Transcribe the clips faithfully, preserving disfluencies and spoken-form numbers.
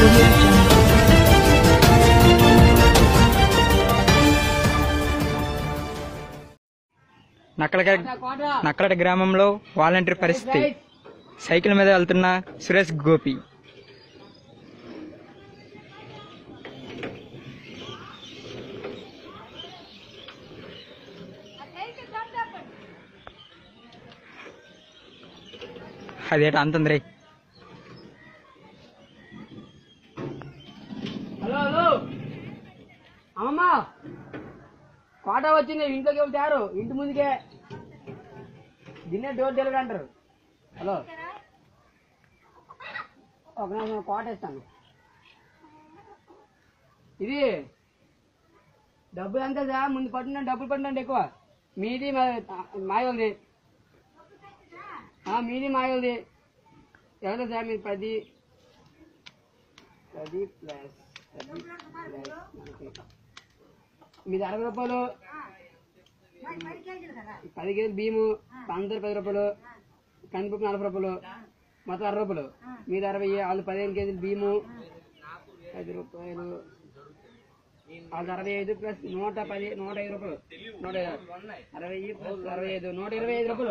audio jungle. నక్కలట గ్రామంలో volunteer పరిస్థితి. Cycle మీద వెళ్తున్న సురేష్ గోపి. అదేట అంతుంది రే. హలో హలో అమ్మమ్మా, కోట వచ్చింది. ఇంట్లోకి వెళ్తారు, ఇంటి ముందుకే దిన్నే డోర్ డెలివరీ అంటారు. హలో, ఒక నిమిషం కోట ఇస్తాను. ఇది డబ్బులు అంతా సార్, ముందు పట్టున డబ్బులు పట్టినండి ఎక్కువ. మీది మాయల్ది, మీది మాయల్ది ఎంత సార్? మీరు పది పది ప్లస్ పది ప్లస్ మీది అరవై రూపాయలు. పది కేజీలు బియ్యము, పందరు పది రూపాయలు, కందిపప్పు నలభై రూపాయలు, మొత్తం అరవై రూపాయలు. మీది అరవై. వాళ్ళు పదిహేను కేజీలు బియ్యము పది రూపాయలు, వాళ్ళు అరవై ఐదు ప్లస్ నూట పది నూట ఐదు రూపాయలు. నూట అరవై ప్లస్ అరవై ఐదు నూట ఇరవై ఐదు రూపాయలు.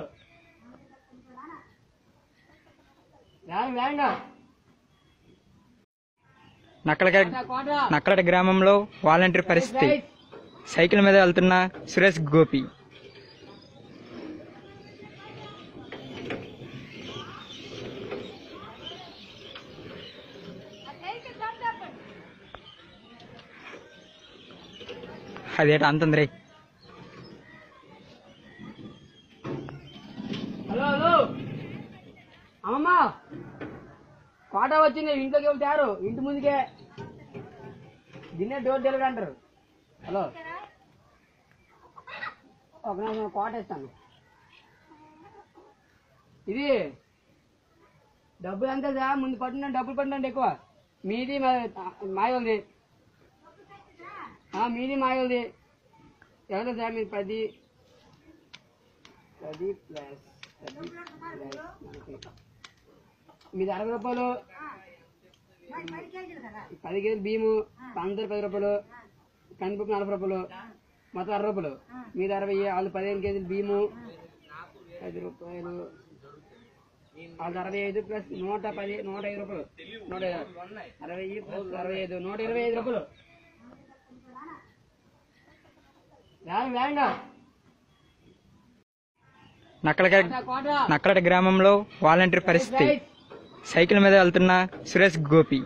నక్కలట గ్రామంలో వాలంటీర్ పరిస్థితి. సైకిల్ మీద వెళ్తున్న సురేష్ గోపి. అదేట అంతుంది రే. హలో హలో అమ్మమ్మా, కోట వచ్చింది. ఇంట్లోకి వెళ్తారు, ఇంటి ముందుకే దిన్నే డోర్ డెలివరీ అంటారు. హలో, ఒక నిమిషం కోట ఇస్తాను. ఇది డబ్బులు అంతా సార్, ముందు పట్టున డబ్బులు పట్టినండి ఎక్కువ. మీది మాయల్ది, మీది మాయల్ది ఎంత సార్? మీరు పది పది ప్లస్ పది ప్లస్ మీది అరవై రూపాయలు. పది కేజీలు బియ్యము, పందరు పది రూపాయలు, కందిపప్పు నలభై రూపాయలు, మొత్తం అరవై రూపాయలు. మీది అరవై. వాళ్ళు పదిహేను కేజీలు బియ్యము పది రూపాయలు, వాళ్ళు అరవై ఐదు ప్లస్ నూట పది నూట ఐదు రూపాయలు. నూట అరవై ప్లస్ అరవై ఐదు నూట ఇరవై ఐదు రూపాయలు. నక్కలట గ్రామంలో వాలంటీర్ పరిస్థితి. సైకిల్ మీద వెళ్తున్న సురేష్ గోపి.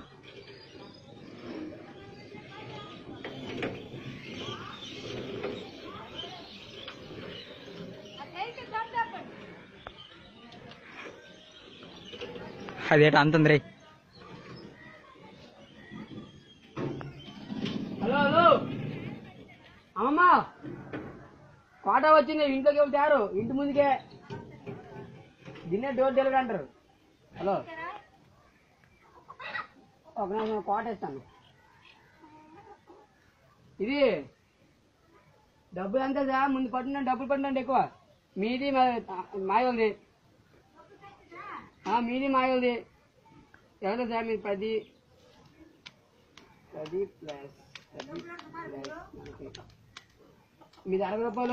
అదేట అంతుంది రే. హలో హలో అమ్మమ్మా, కోట వచ్చింది. ఇంట్లోకి వెళ్తారు, ఇంటి ముందుకే దిన్నే డోర్ డెలివరీ అంటారు. హలో, ఒక నిమిషం కోట ఇస్తాను. ఇది డబ్బులు అంతా సార్, ముందు పట్టున డబ్బులు పట్టినండి ఎక్కువ. మీది మాయల్ది, మీది మాయల్ది ఎంత సార్? మీరు పది పది ప్లస్ పది ప్లస్ మీది అరవై రూపాయలు.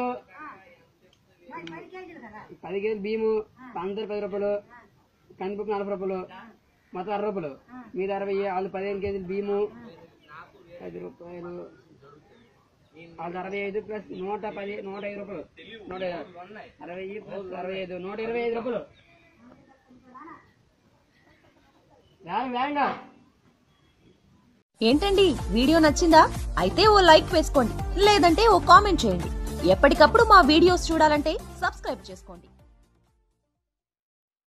పది కేజీలు బియ్యము, పందరు పది రూపాయలు, కందిపప్పు నలభై రూపాయలు, మొత్తం అరవై రూపాయలు. మీది అరవై. వాళ్ళు పదిహేను కేజీలు బియ్యము పది రూపాయలు, వాళ్ళు అరవై ఐదు ప్లస్ నూట పది నూట ఐదు రూపాయలు. నూట అరవై ప్లస్ అరవై ఐదు నూట ఇరవై ఐదు రూపాయలు. ఏంటండి, వీడియో నచ్చిందా? అయితే ఓ లైక్ వేసుకోండి, లేదంటే ఓ కామెంట్ చేయండి. ఎప్పటికప్పుడు మా వీడియోస్ చూడాలంటే సబ్స్క్రైబ్ చేసుకోండి.